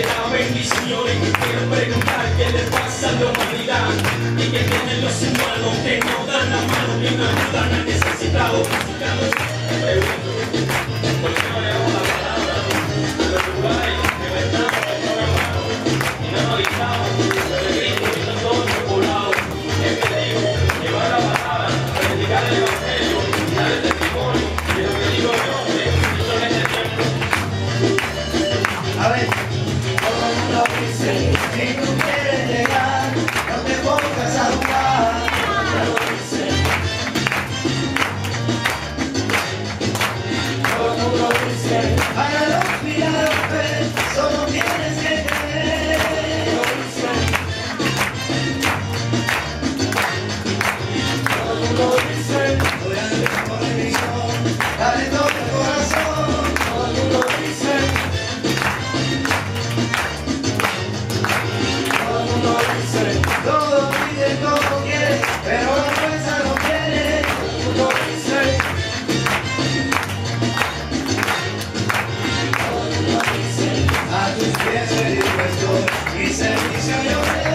da bendiciones. Quiero preguntar qué le pasa a la humanidad y que tienen los humanos que no dan la mano ni me ayudan al necesitado. Me pregunto, ¿por qué no le damos la palabra a los lugares que verdad no dan mano y no nos dictamos? Peregrinos y están todos poblados. Es que digo, llevar la palabra, predicar el evangelio, dar el testimonio de lo que digo el hombre y son este tiempo. A ver, todo el mundo dice, si tú quieres llegar, no te pongas a jugar. Ya lo dice. Todo el mundo dice, para los milagros, solo tienes que creer. Lo dice. Todo el mundo dice, voy a vivir por religión, dale todo el corazón. Todo el mundo dice. Todo pide, todo quiere, pero la fuerza no quiere. Todo dice. Todo dice. A tus pies me dispuesto y servicio yo te